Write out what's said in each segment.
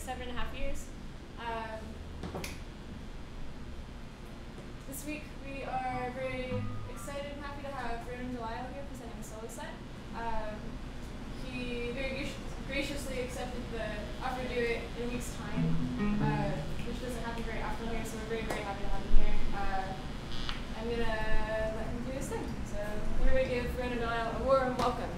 7.5 years. This week we are very excited and happy to have Ronan Delisle here presenting a solo set. He very graciously accepted the offer to do it in a week's time, which doesn't happen very often here, so we're very, very happy to have him here. I'm going to let him do his thing. So everybody give Ronan Delisle a warm welcome.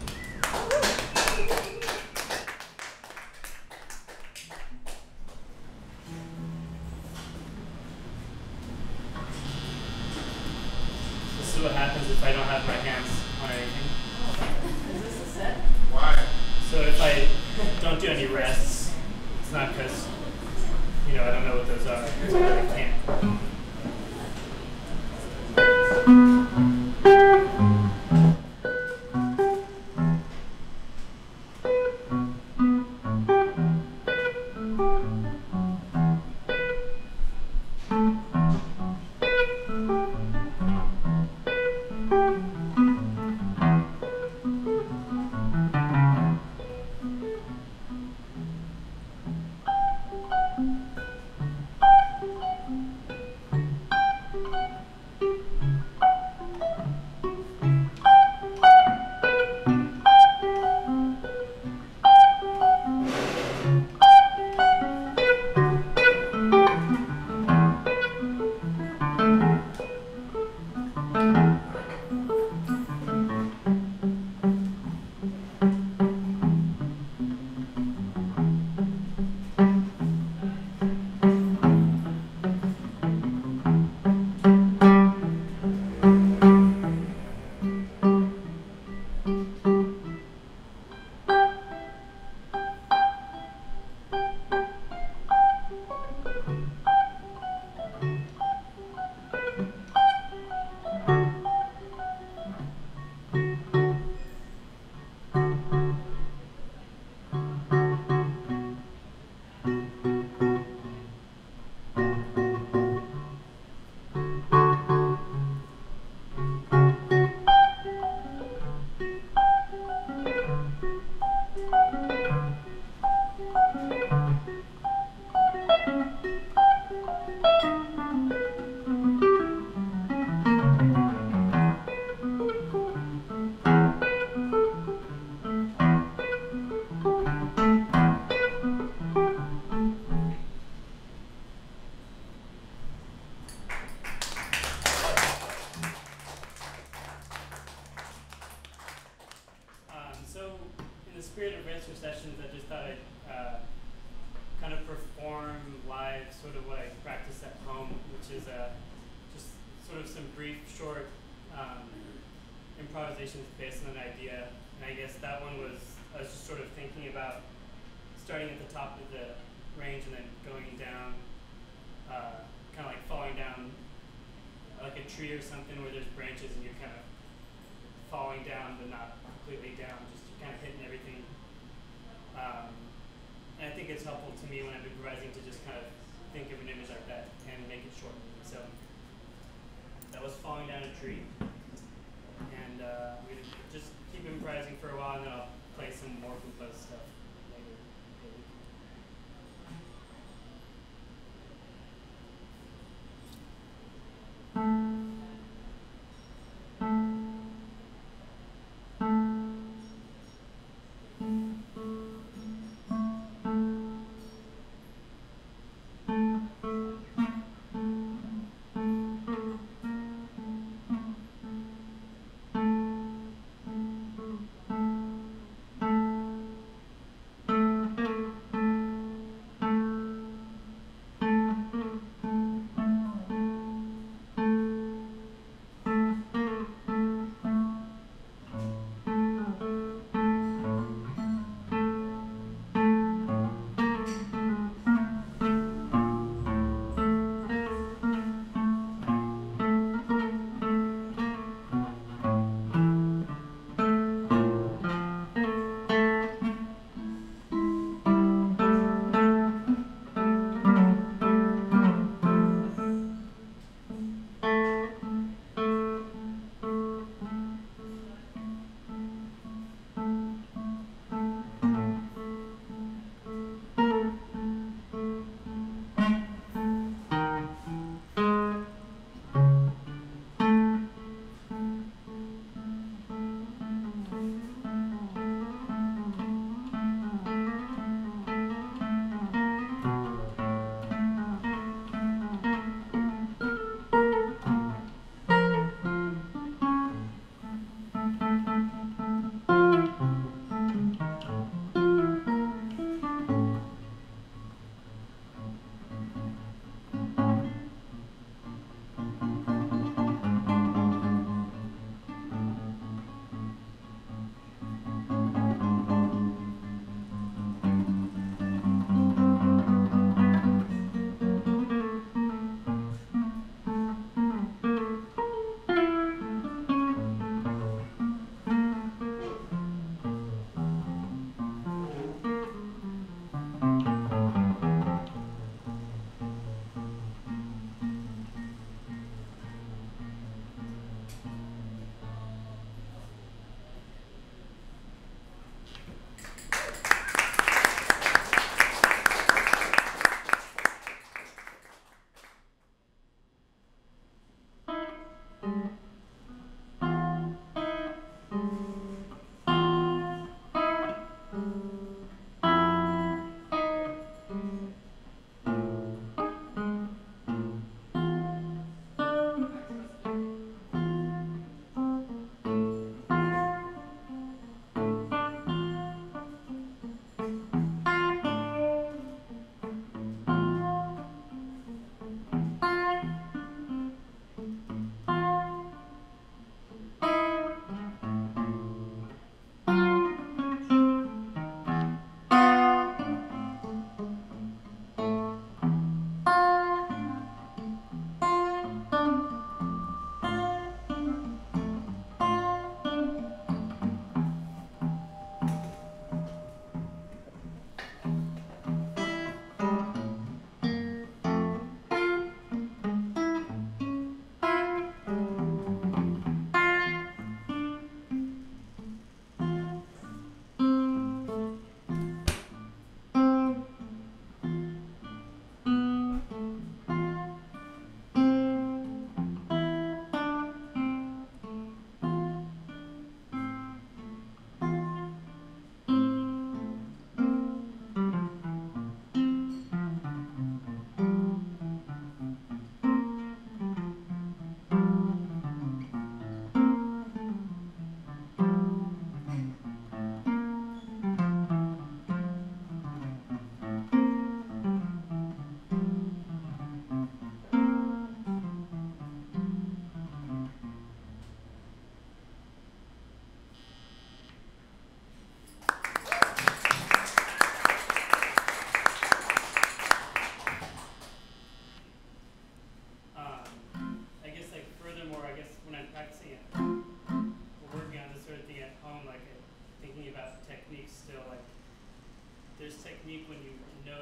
This is what happens if I don't have my hands on anything. Is this a set? Why? So if I don't do any rests, it's not because, I don't know what those are. It's because I can't. Sessions, I just thought I'd kind of perform live sort of what I practice at home, which is just sort of some brief, short improvisations based on an idea. And I guess that one was, I was just sort of thinking about starting at the top of the range and then going down, kind of like falling down like a tree or something where there's branches and you're kind of falling down but not completely down, just kind of hitting everything. And I think it's helpful to me when I'm improvising to just kind of think of an image like that and make it short. So that was falling down a tree. And we're going to just keep improvising for a while, and then I'll play some more composed stuff later.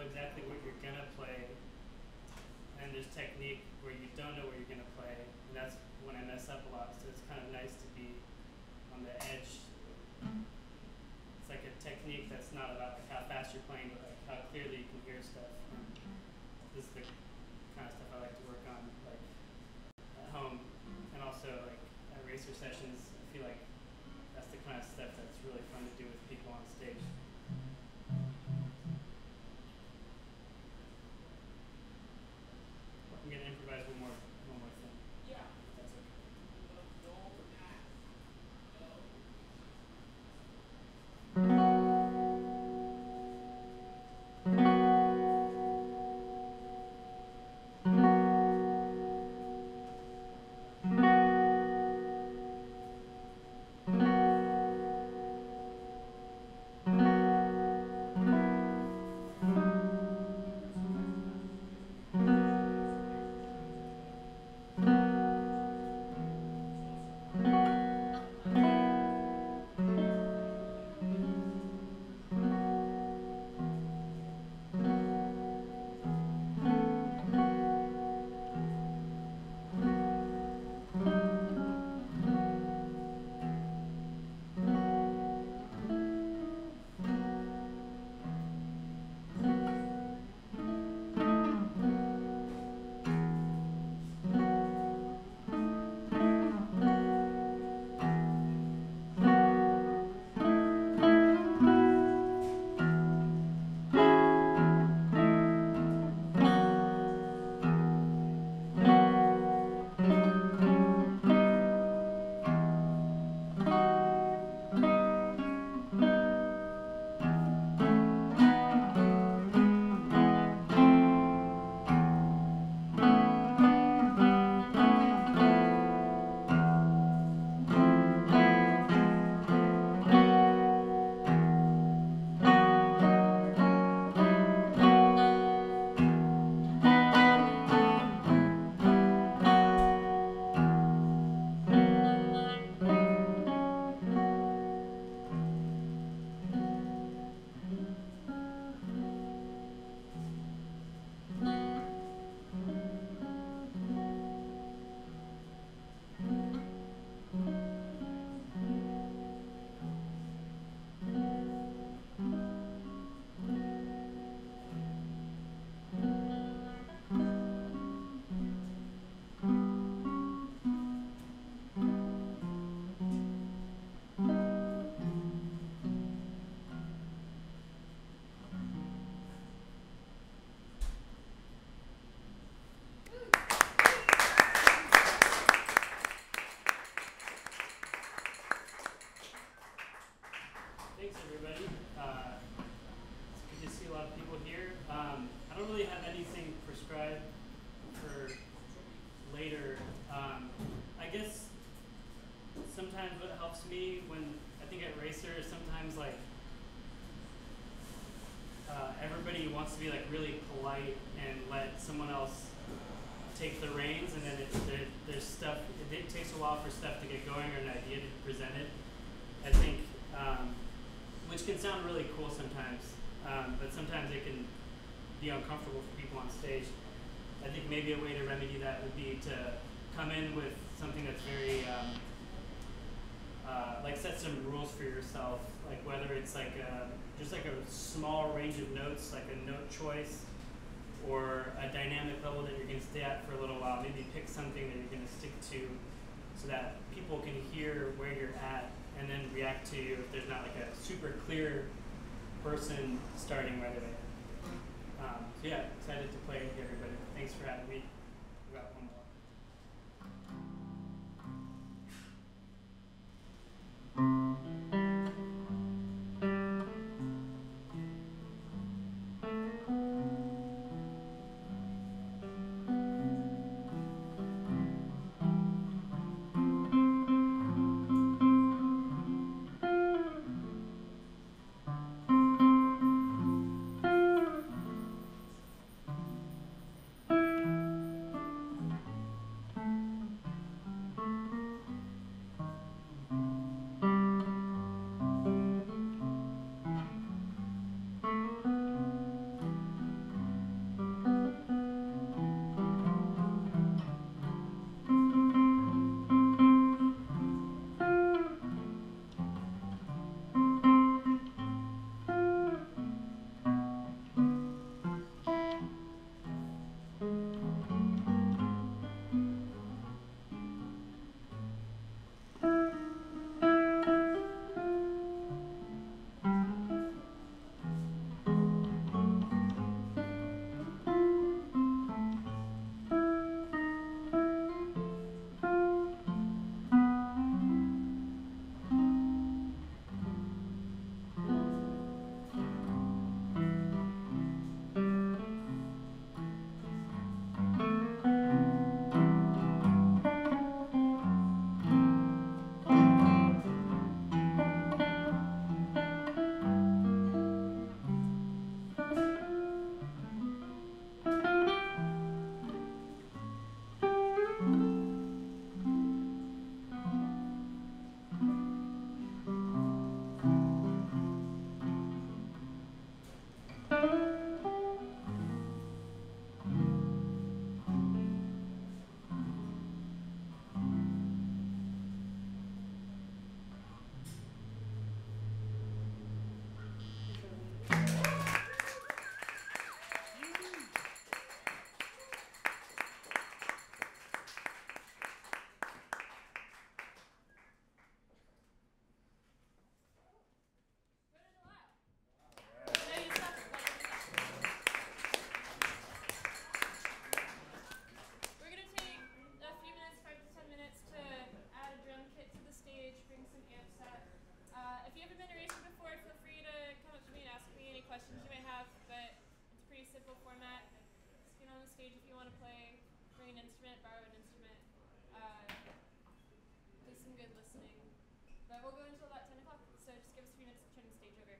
know exactly what you're gonna play, and there's technique where you don't know where you're gonna play, and that's when I mess up a lot. So it's kind of nice to be on the edge. It's like a technique that's not about like how fast you're playing, but like how clearly you can hear stuff. And this is the kind of stuff I like to work on, like at home, and also like at racer sessions. I feel like that's the kind of stuff that's really fun to do with people on stage. I'm gonna improvise one more thing. Yeah. If that's okay. Thanks, everybody. It's good to see a lot of people here. I don't really have anything prescribed for later. I guess sometimes what helps me when I think at Racer is sometimes like everybody wants to be like really polite and let someone else take the reins, and then there's stuff. It takes a while for stuff to get going or an idea to be presented. I think. Which can sound really cool sometimes, but sometimes it can be uncomfortable for people on stage. I think maybe a way to remedy that would be to come in with something that's very, like set some rules for yourself, like whether it's like just like a small range of notes, like a note choice, or a dynamic level that you're going to stay at for a little while. Maybe pick something that you're going to stick to so that people can hear where you're at and then react to you if there's not like a super clear person starting right away. So yeah, excited to play with everybody. Thanks for having me. We got one more. stage if you want to play, bring an instrument, borrow an instrument, do some good listening. But we'll go until about 10 o'clock, so just give us a few minutes to turn the stage over.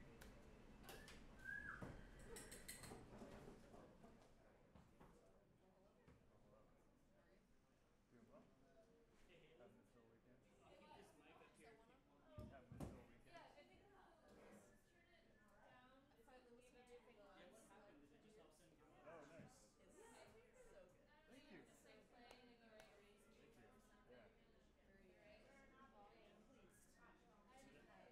Doing well? Having a chill weekend? Keep this mic up here. Having a chill weekend? Yeah, I think just turn it down. If I listen to it, Yeah, what happened? Did it just all of a sudden go off? Oh, nice. It's so good. Thank you. just like playing in the right range Thank you. or something. Yeah. Very volume, please.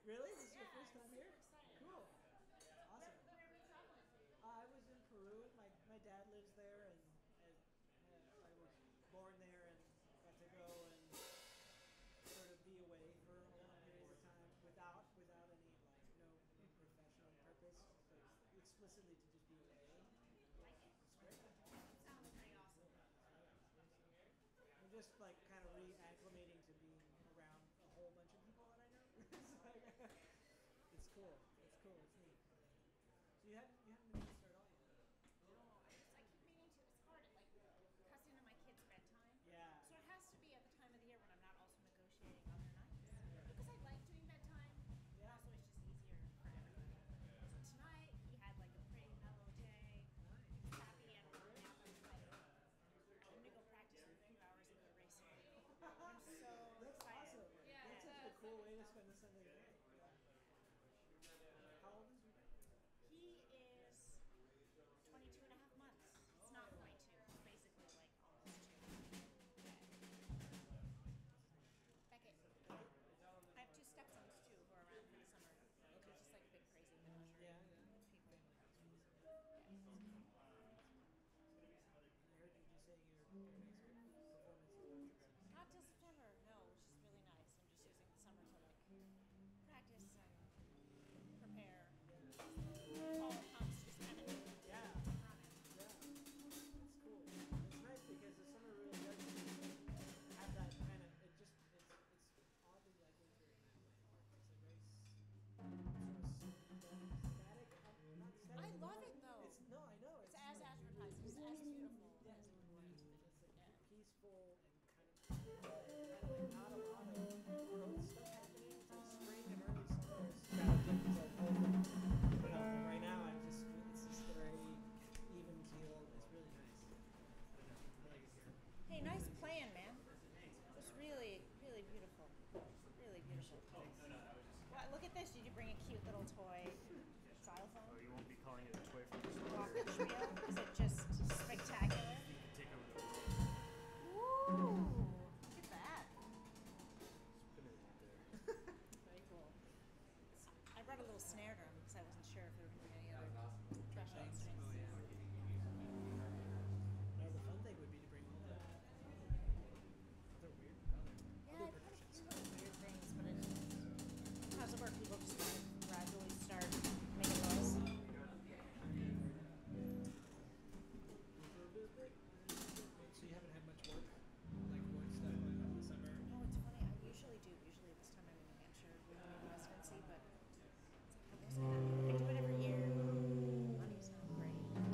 Really? This is your Yeah, first time I'm here? super excited. Cool. Awesome. Where have you traveled? I was in Peru. My dad lives there, and I was born there and got to go and sort of be away for a long period of time without any no professional purpose, but explicitly to just be away. Like it? It's great. Sounds pretty awesome. I'm just kind of reacclimating to being around a whole bunch of people that I know. It's cool. It's cool. It's neat. So you haven't been to start all yet? No, I keep meaning to. It's hard. It cuts into my kids' bedtime. Yeah. So it has to be at the time of the year when I'm not also negotiating other nights. Because I like doing bedtime. And Yeah. also it's just easier for everybody. So tonight he had a pretty mellow day. He was happy and I'm gonna go practice for a few hours and go racing. I'm so That's excited. awesome. Yeah, That's such a cool way to spend a Sunday night. How old is your dad? He is 22 and a half months. It's not quite two. It's basically almost two. Beckett. I have two stepsons too who are around for the summer. They're just big crazy menagerie. Yeah. People. I heard you just say your next performance. Not till September, no, which is really nice. I'm just using the summer to practice and prepare. All comes just kind of Yeah. running. Yeah. That's cool. It's nice because the summer really does have that kind of it's oddly like winter in that way. It's a very sort of static, not static. I love it though. I know. It's as advertised. It's as beautiful Yeah. as it would want to be. It's Yeah. peaceful and kind of not a lot of growth stuff happening. It's spring and early summer. It's kind of right now it's just very even keeled. It's really nice. Really good here. Hey, nice playing, man. It was really, really beautiful. Really beautiful. Well, look at this. Did you bring a cute little toy Oh, xylophone? you won't be calling it a toy for this one. Glockenspiel? Is it just spectacular? You can take over the world. Woo! Look at that. Just put it right there. Very cool. I brought a little snare drum because I wasn't sure if there were going to be any other traditional instruments. Oh, yeah. No, the fun thing would be to bring all the other weird Yeah, I've had a few little weird things, but how's it work? People just kind of gradually start making noise. So you haven't had much work stuff going on this summer? Oh, it's funny. I usually do. Usually this time I'm in New Hampshire doing residency, but I do it every year. Money's not great.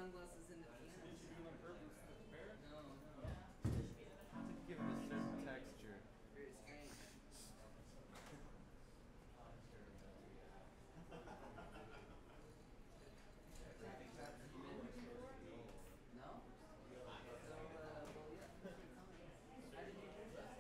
sunglasses in the piano. Did you do it on purpose? The pair? No, no. To give it a certain texture. Very strange. No? So, well, yeah. How did you do that?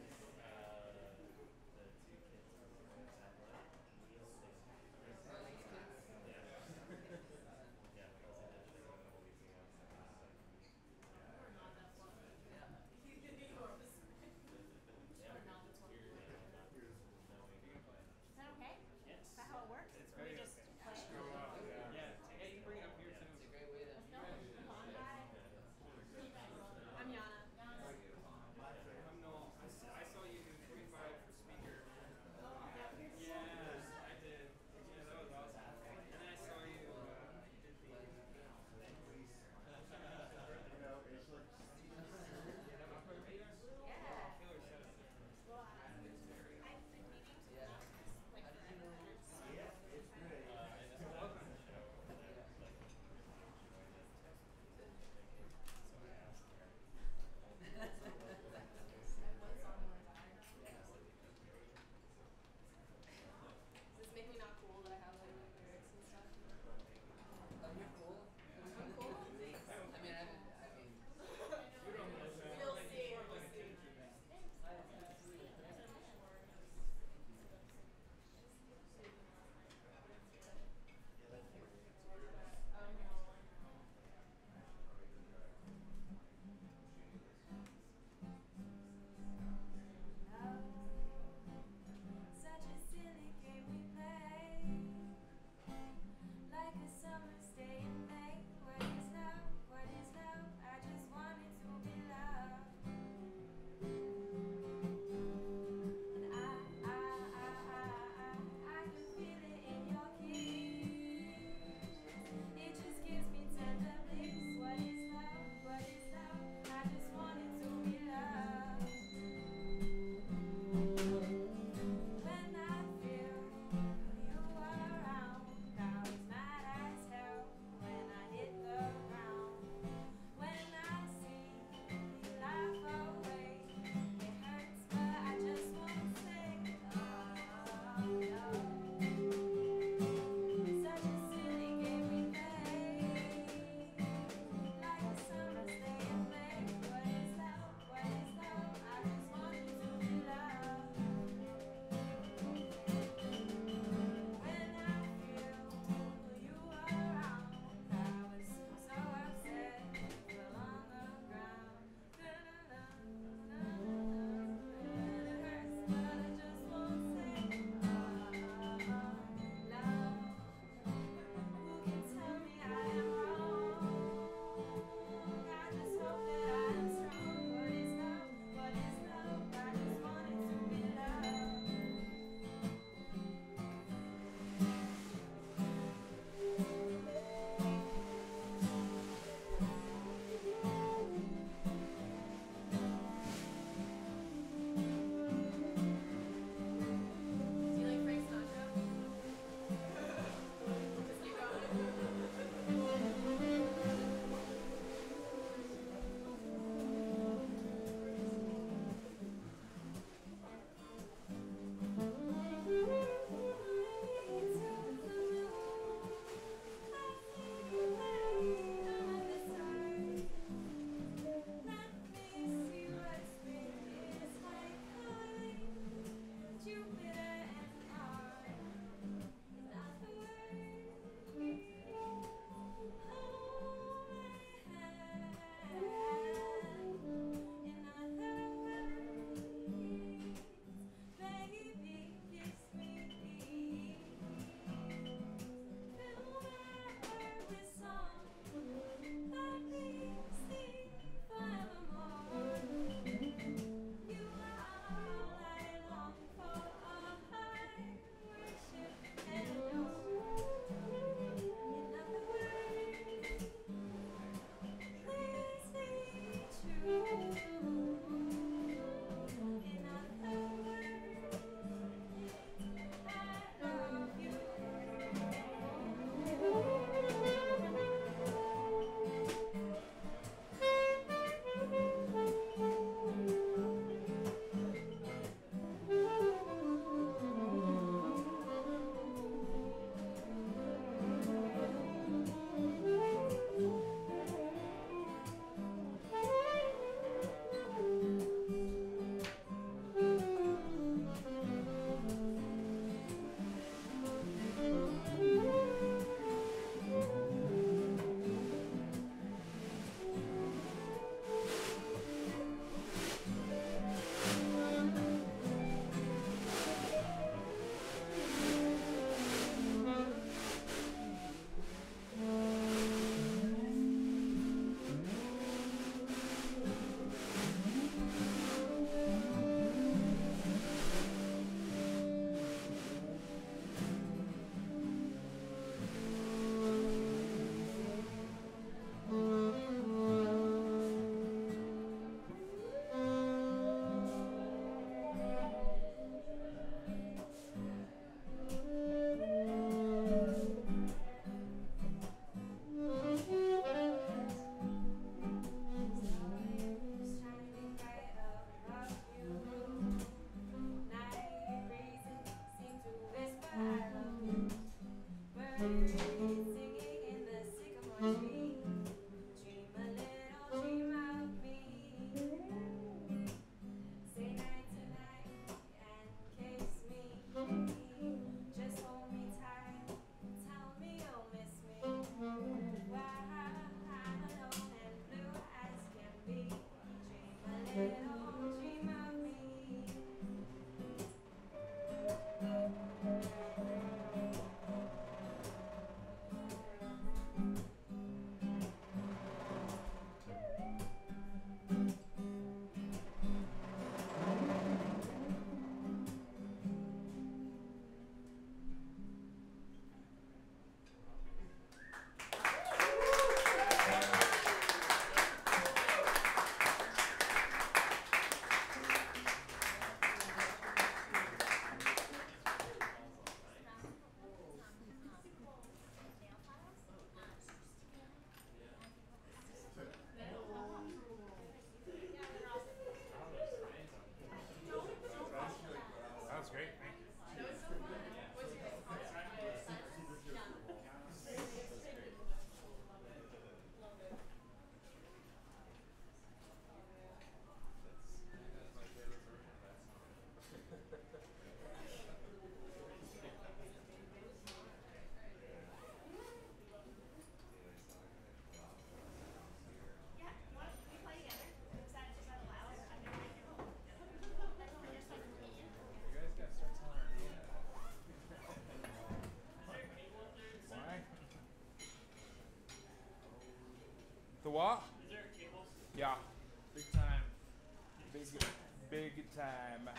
The what? Is there cables? Yeah. Big time. Big time.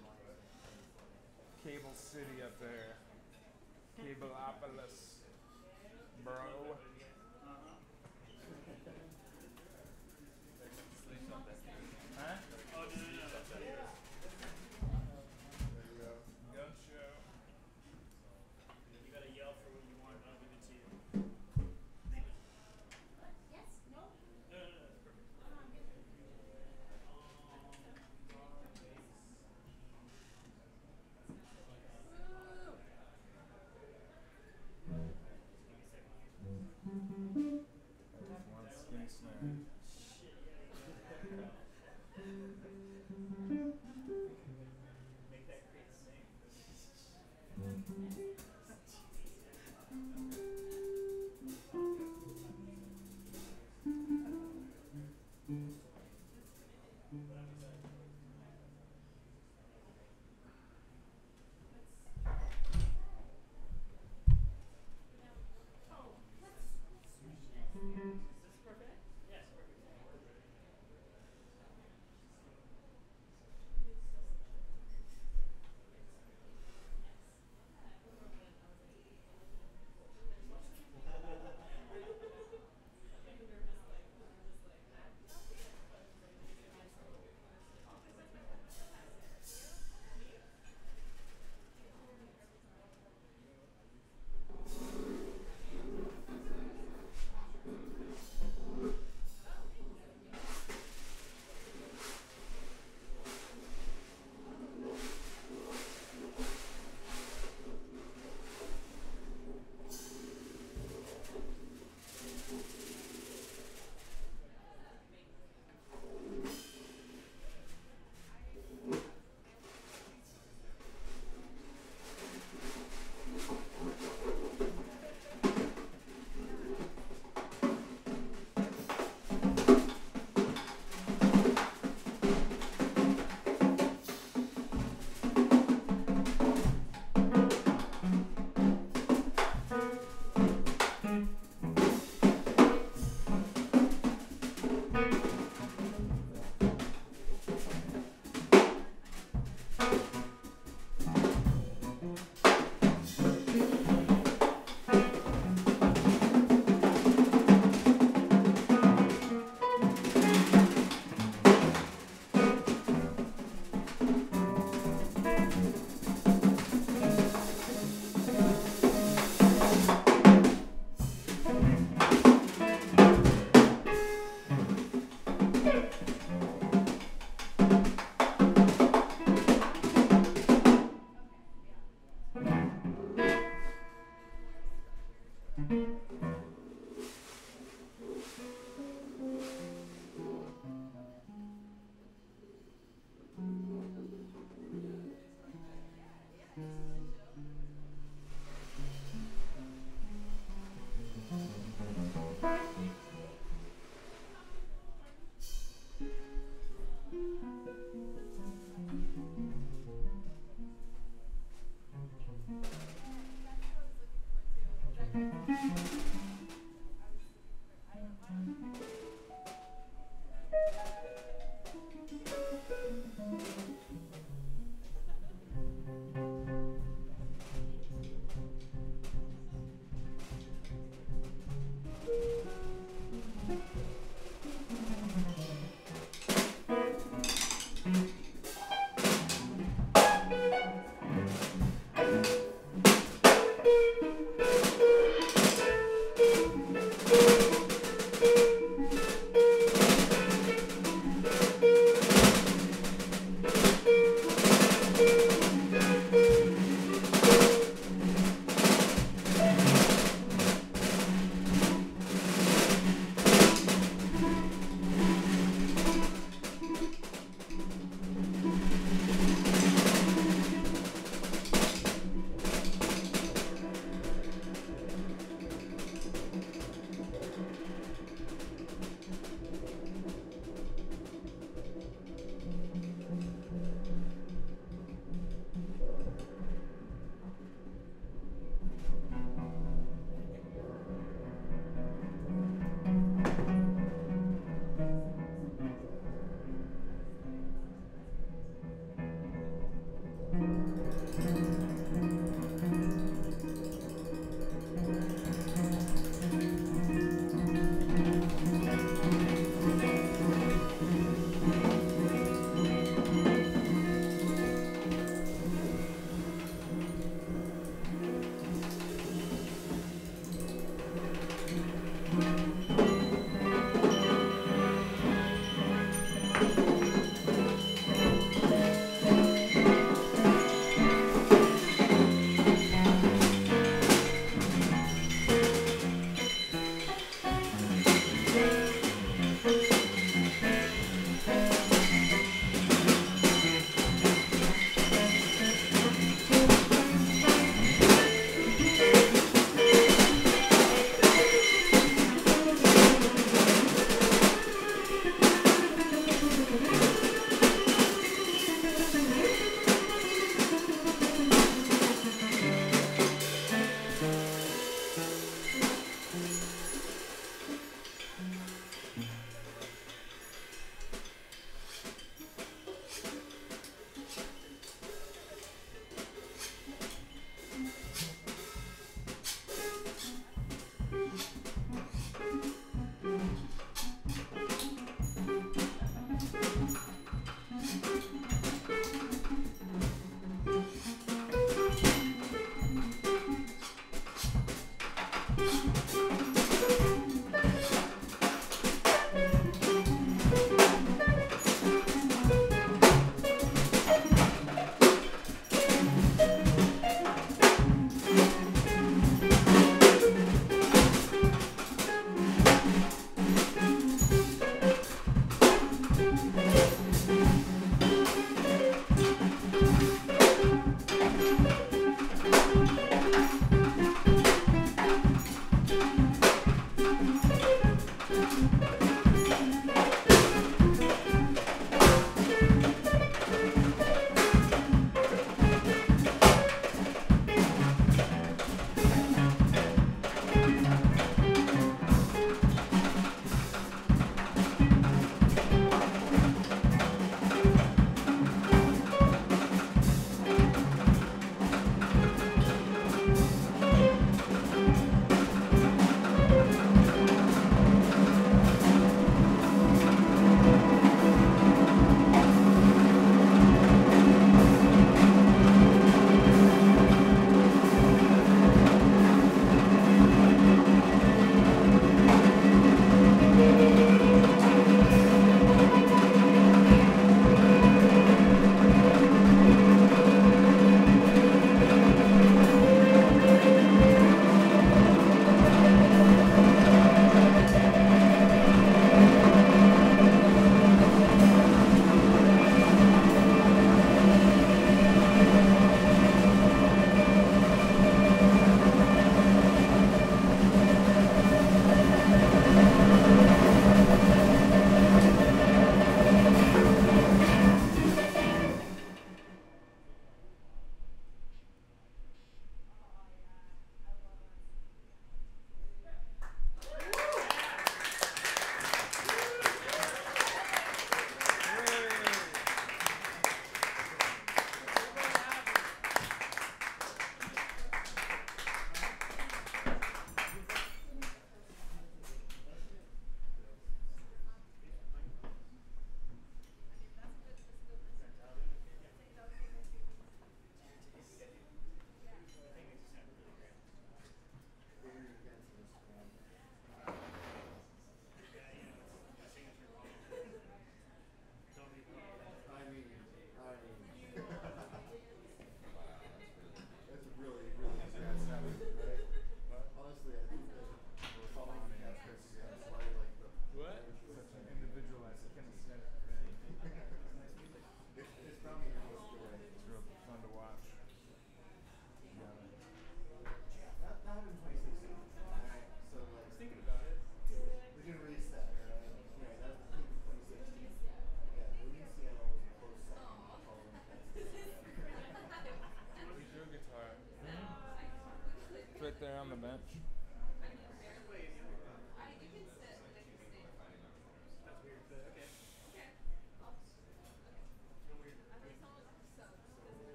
Cable City up there. Cableopolis. Bro. Huh? Oh, no, that's not yours. There you go. Gun show. You gotta yell for what you want, I'll give it to you. Yes? No? No, that's perfect. One skinny snare. Make that crate sing.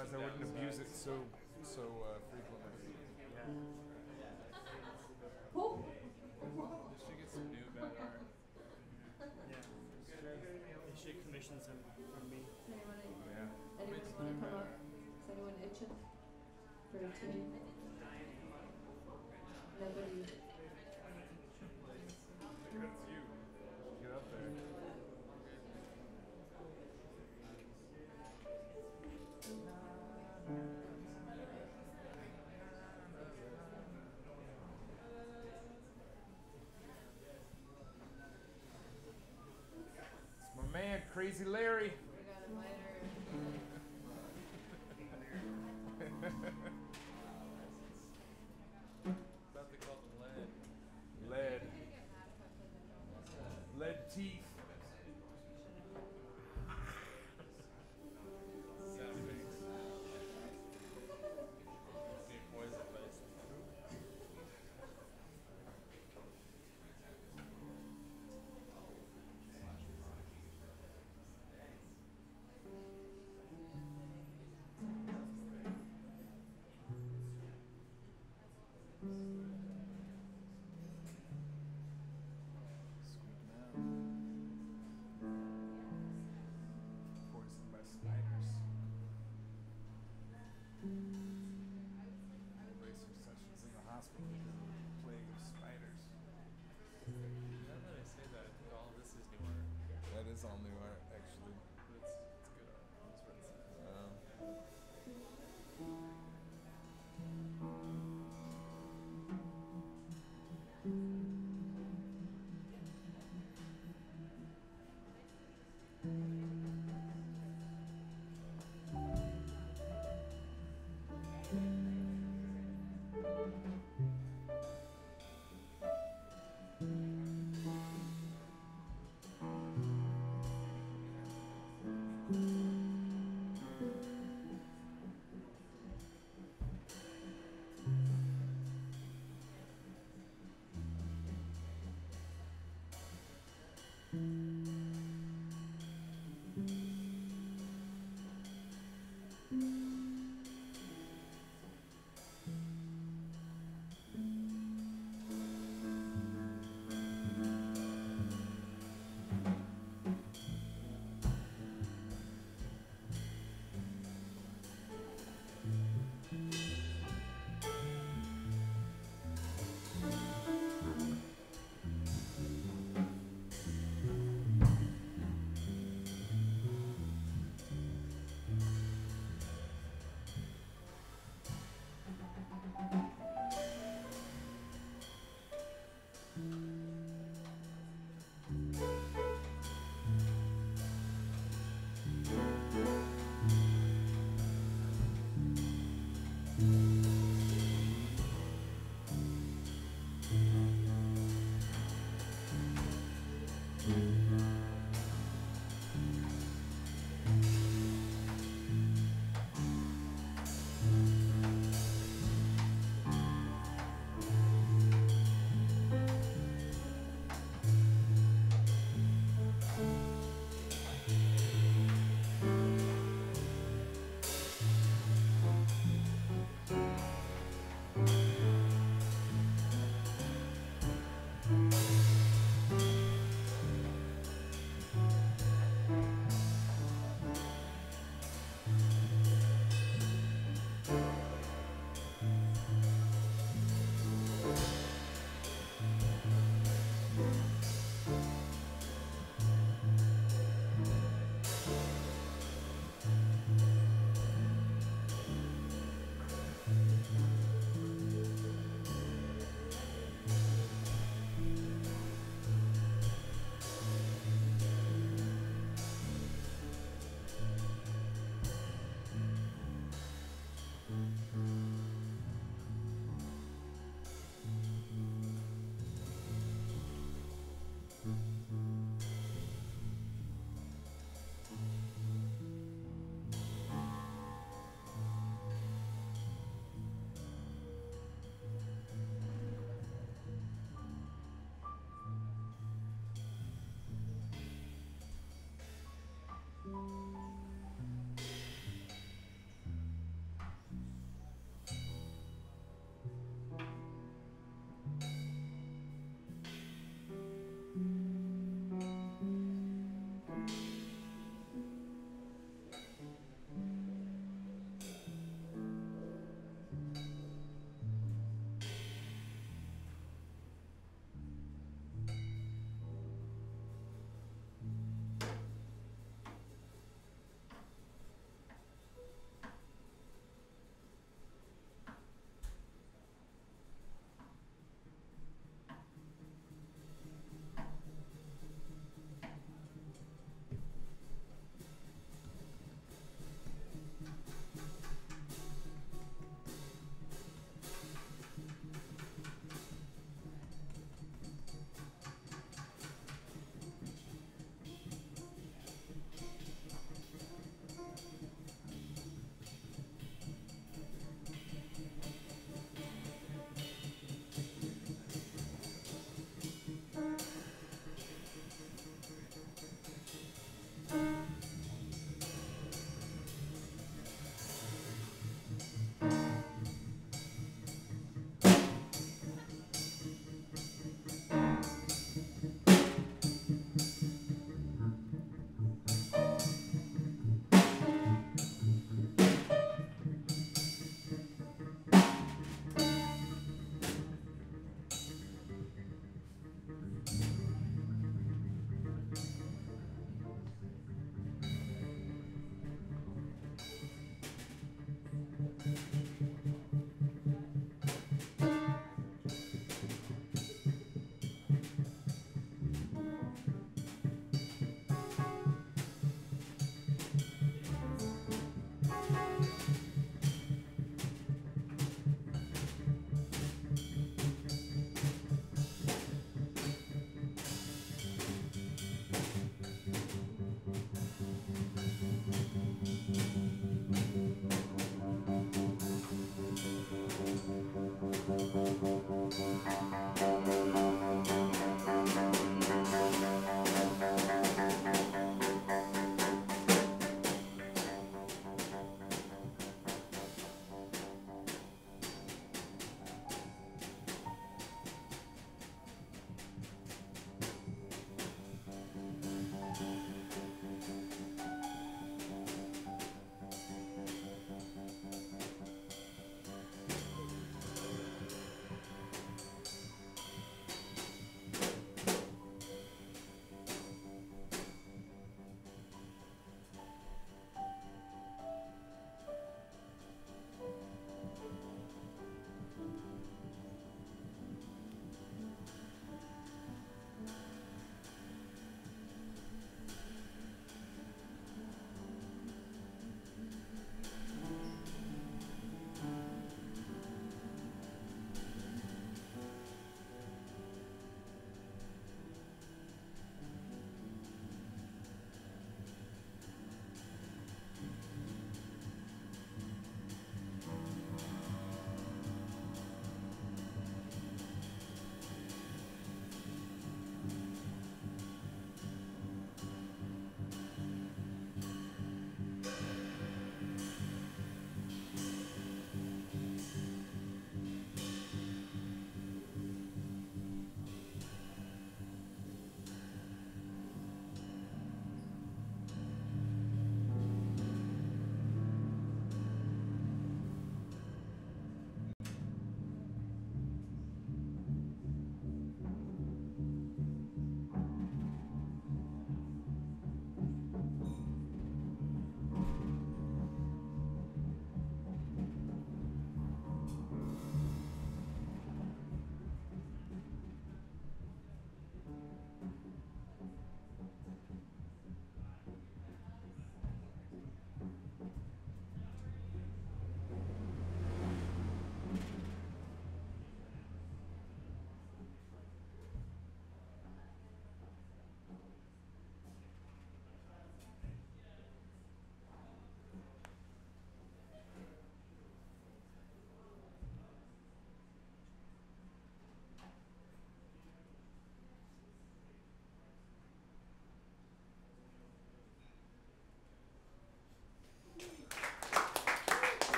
Otherwise, I wouldn't abuse it so frequently. Yeah. Oh. They should get some new bad art. Yeah. They should commission some from me. Yeah. Anyone want to come up? Is anyone itching for a tune? Nobody. That's you. Get up there. It's my man, Crazy Larry. We got a minor. About to call them lead.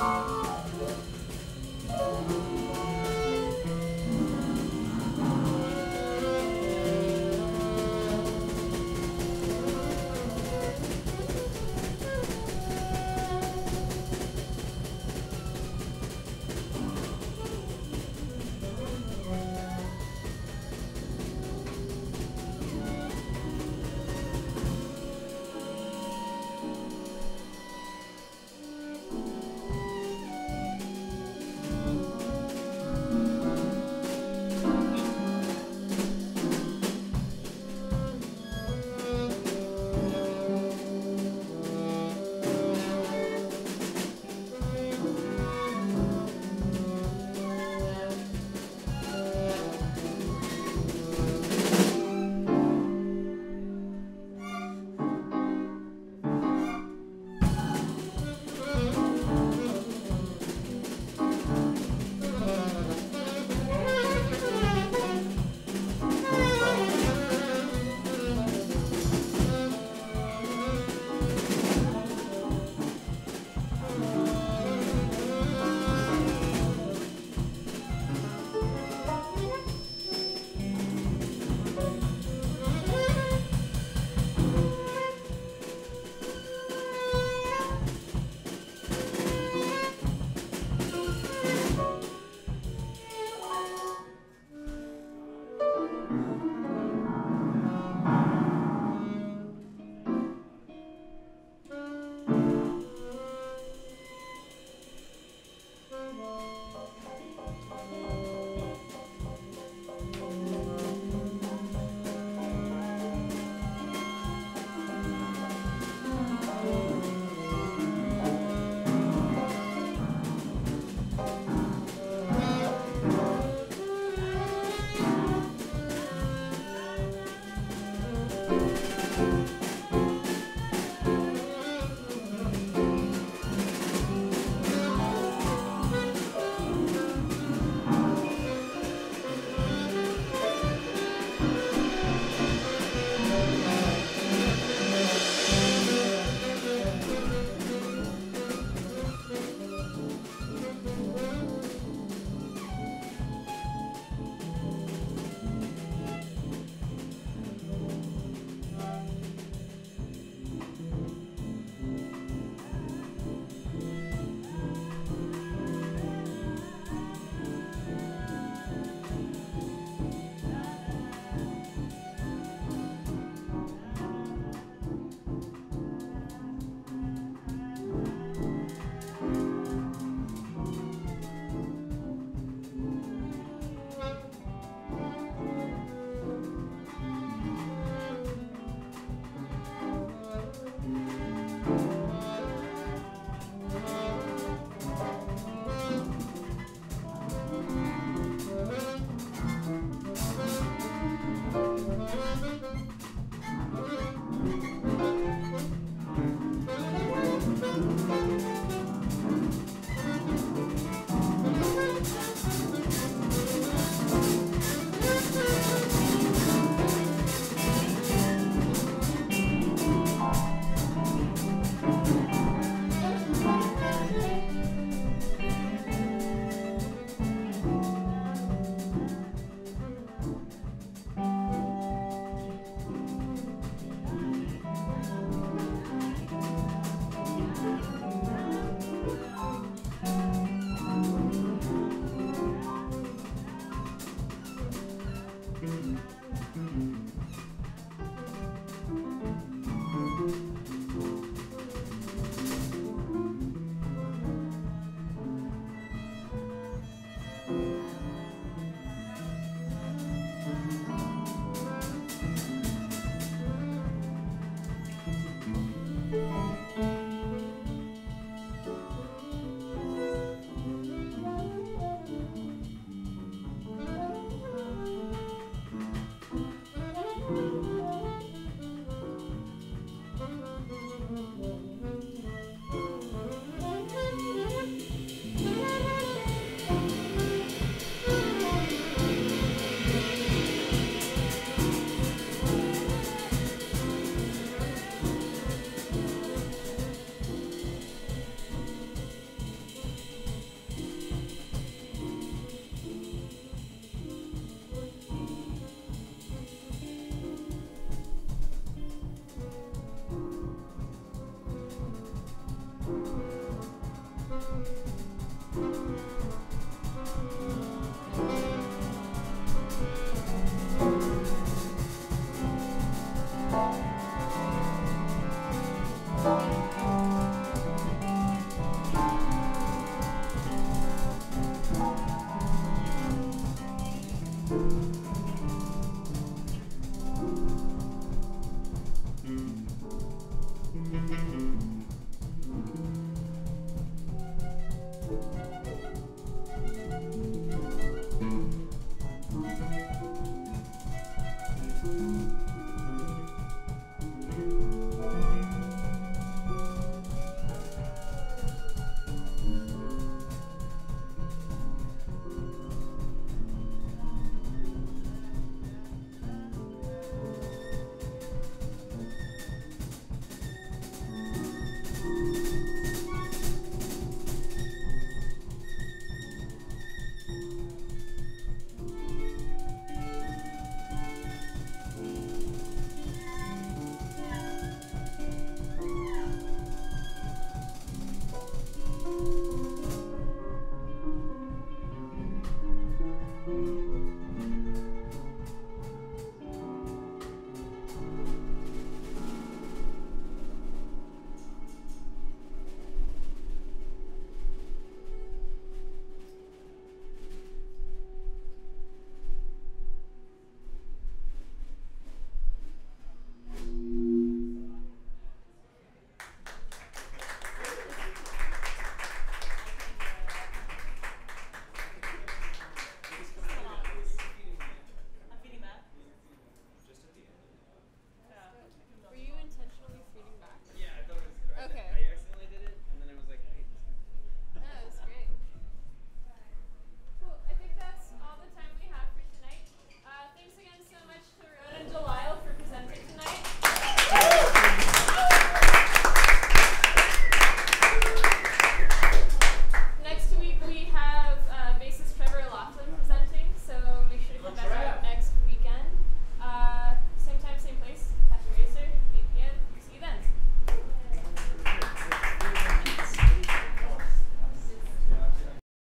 Thank you.